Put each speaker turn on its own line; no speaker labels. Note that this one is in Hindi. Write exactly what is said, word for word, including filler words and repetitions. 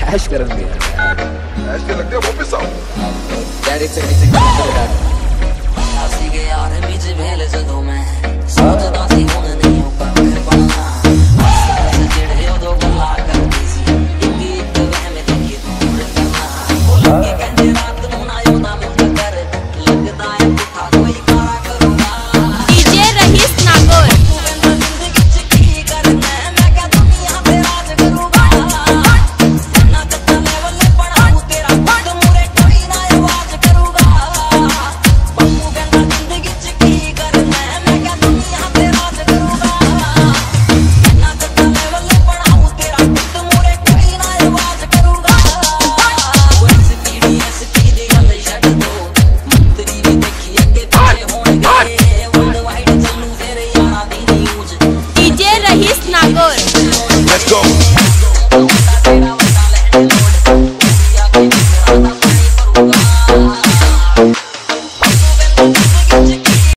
ऐश करेंगे
ऐश के लगते हैं वापस आओ
डायरेक्ट से नीचे कर
आसी के यार बीच भेल जदों मैं सोचदा सी हुण नहीं हो पाकर बनना बस जेड़े उदों गल्ला करदी सी एक एक वहम देखी दूर करना बोल के कहंदे रात नूं ना योदा मुंड कर लगदा है पुठा कोई कारा करूंगा
डीजे रहीस नागौर
जिंदगी च की करना मैं क्या दुनिया पे राज करूंगा ना कत्ता लेवल बढ़ाऊं तेरा खुद मुरे कोई ना आवाज करूंगा बम्बू कहंदा जिंदगी च की करना मैं क्या दुनिया पे राज करूंगा ना कत्ता लेवल बढ़ाऊं तेरा खुद मुरे कोई ना आवाज करूंगा कोई स्पीडी एसपी दी गल छड्ड दो मंत्री भी देखी अगे पीछे होणगे वर्ल्ड वाइड चलू फिर यारा दी न्यूज़
डीजे रहीस नागौर
Let's go